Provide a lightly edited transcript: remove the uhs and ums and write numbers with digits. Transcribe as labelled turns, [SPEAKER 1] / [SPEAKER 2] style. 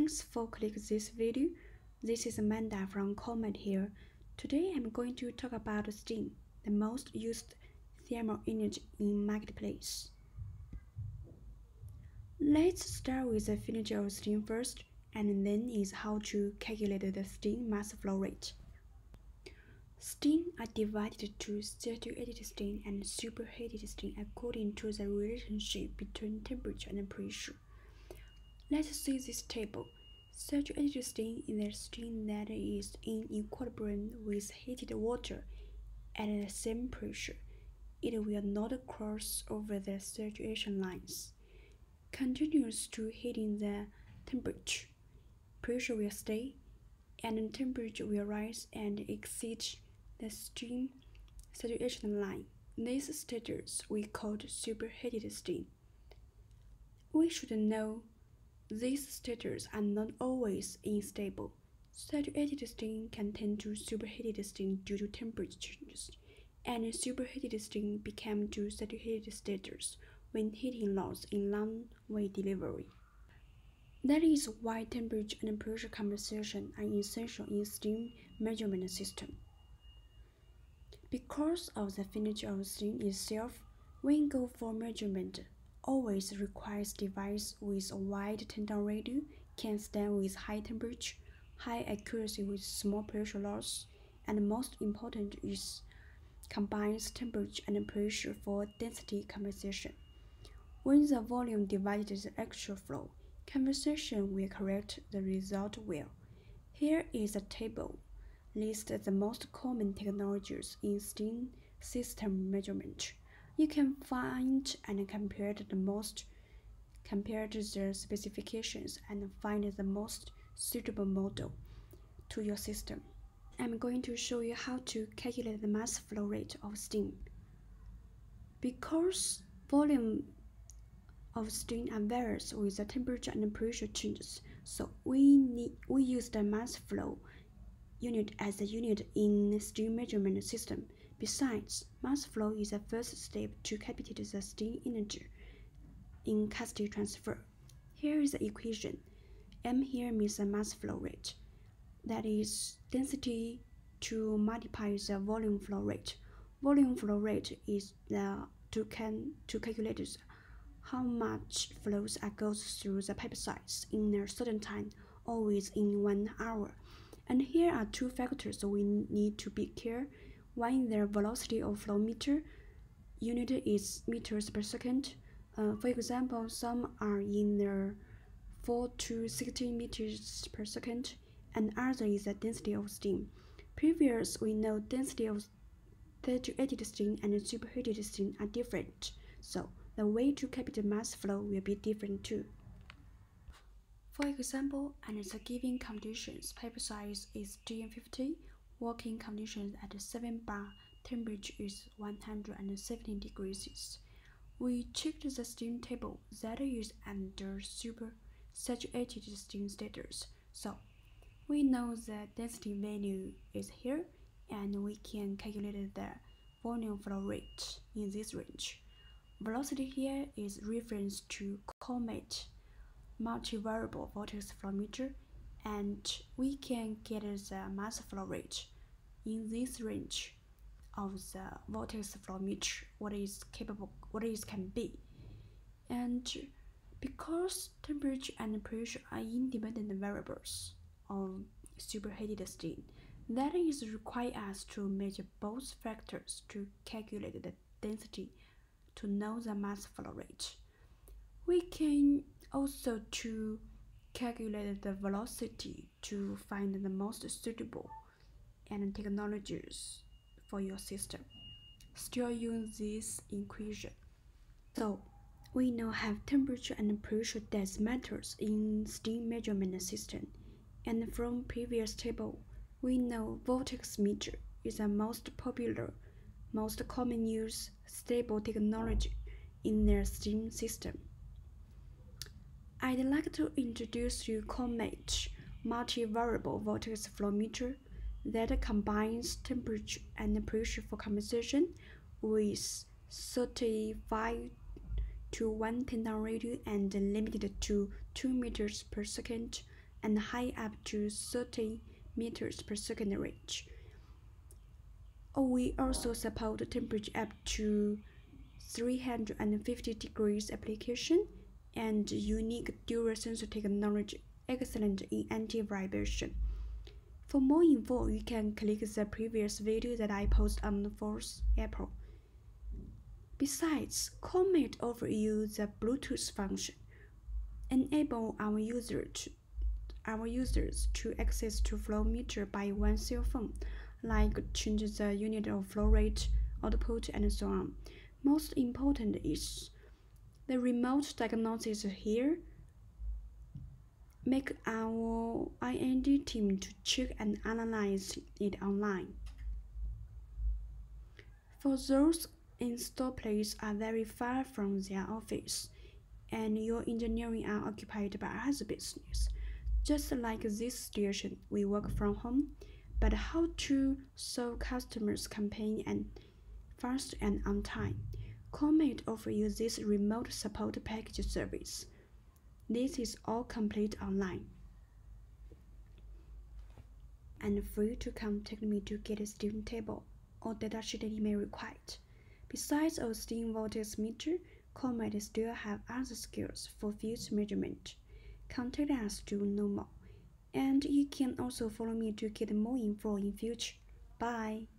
[SPEAKER 1] Thanks for clicking this video. This is Amanda from Comet here. Today I'm going to talk about steam, the most used thermal energy in marketplace. Let's start with the definition of steam first, and then is how to calculate the steam mass flow rate. Steam are divided to saturated steam and superheated steam according to the relationship between temperature and pressure. Let's see this table. Saturated steam is the steam that is in equilibrium with heated water at the same pressure. It will not cross over the saturation lines. Continues to heating the temperature, pressure will stay, and the temperature will rise and exceed the steam saturation line. These states we call superheated steam. We should know these states are not always unstable. Saturated steam can turn to superheated steam due to temperature changes, and superheated steam become to saturated status when heating loss in long-way delivery. That is why temperature and pressure compensation are essential in steam measurement system. Because of the finish of steam itself, when go for measurement, always requires device with a wide turn-down radius, can stand with high temperature, high accuracy with small pressure loss, and most important is combines temperature and pressure for density compensation. When the volume divided the actual flow, compensation will correct the result well. Here is a table lists the most common technologies in steam system measurement. You can find and compare the specifications and find the most suitable model to your system. I'm going to show you how to calculate the mass flow rate of steam. Because volume of steam varies with the temperature and pressure changes, so we use the mass flow unit as a unit in steam measurement system. Besides, mass flow is the first step to calculate the steam energy in capacity transfer. Here is the equation. M here means the mass flow rate. That is density to multiply the volume flow rate. Volume flow rate is to calculate how much flows goes through the pipe size in a certain time, always in 1 hour. And here are two factors we need to be care. One is the velocity of flow meter. Unit is meters per second. For example, some are in the 4 to 16 meters per second, and other is the density of steam. Previous, we know density of saturated steam and superheated steam are different, so the way to calculate mass flow will be different too. For example, under the given conditions, pipe size is GM50, working conditions at 7 bar, temperature is 170 degrees. We checked the steam table that is under super saturated steam status, so we know the density value is here, and we can calculate the volume flow rate in this range. Velocity here is reference to Comet multivariable vortex flow meter, and we can get the mass flow rate in this range of the vortex flow meter, what it can be. And because temperature and pressure are independent variables of superheated steam, that is require us to measure both factors to calculate the density to know the mass flow rate. We can also to calculate the velocity to find the most suitable and technologies for your system. Still use this equation. So we now have temperature and pressure that matters in steam measurement system. And from previous table, we know vortex meter is the most popular, most common use stable technology in their steam system. I'd like to introduce you Comet multivariable vortex flow meter that combines temperature and pressure for compensation with 35 to 1 turn-down radius and limited to 2 meters per second and high up to 30 meters per second range. We also support temperature up to 350 degrees application and unique dual sensor technology, excellent in anti-vibration. For more info, you can click the previous video that I posted on the 4th April. Besides, Comet offers you the Bluetooth function, enable our users to access to flow meter by one cell phone, like change the unit of flow rate, output, and so on. Most important is the remote diagnosis here. Make our R&D team to check and analyze it online. For those install places are very far from their office, and your engineering are occupied by other business. Just like this situation, we work from home, but how to solve customers' campaign and fast and on time? Comet offers you this remote support package service. This is all complete online and free to contact me to get a student table or datasheet email required. Besides a steam voltage meter, Comet still have other skills for field measurement. Contact us to know more, and you can also follow me to get more info in future. Bye!